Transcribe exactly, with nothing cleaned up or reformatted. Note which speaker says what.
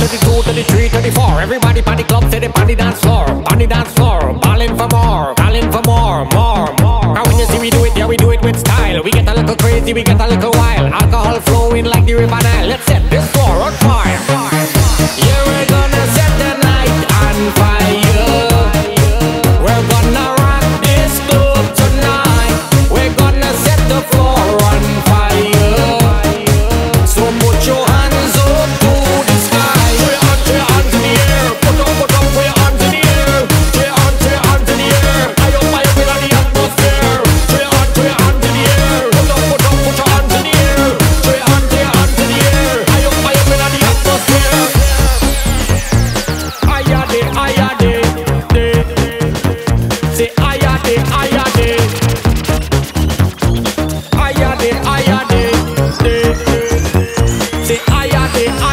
Speaker 1: thirty-two, thirty-three, thirty-four. Everybody party club, say they party dance floor, party dance floor, ballin' for more, calling for more, more, more. Now when you see we do it, yeah we do it with style. We get a little crazy, we get a little wild. Alcohol flowing like the river Nile. Let's set this floor on fire. Yeah, we're gonna set the night on fire. We're gonna rock this club tonight. We're gonna set the floor on fire. So put your hands up to the sky. Put your hands, put your hands in the air. Put up, put up, put your hands in the air. Put your hands, put your hands in the air. High up, high up in the atmosphere. Put your hands, put your hands in the air. Put up, put up, put your hands in the air. Put your hands, put your hands in the air. High up, high up in the atmosphere. Aya de, aya de, de. Say aya de, aya de. Aya de, aya de, de. Say aya de, aya de.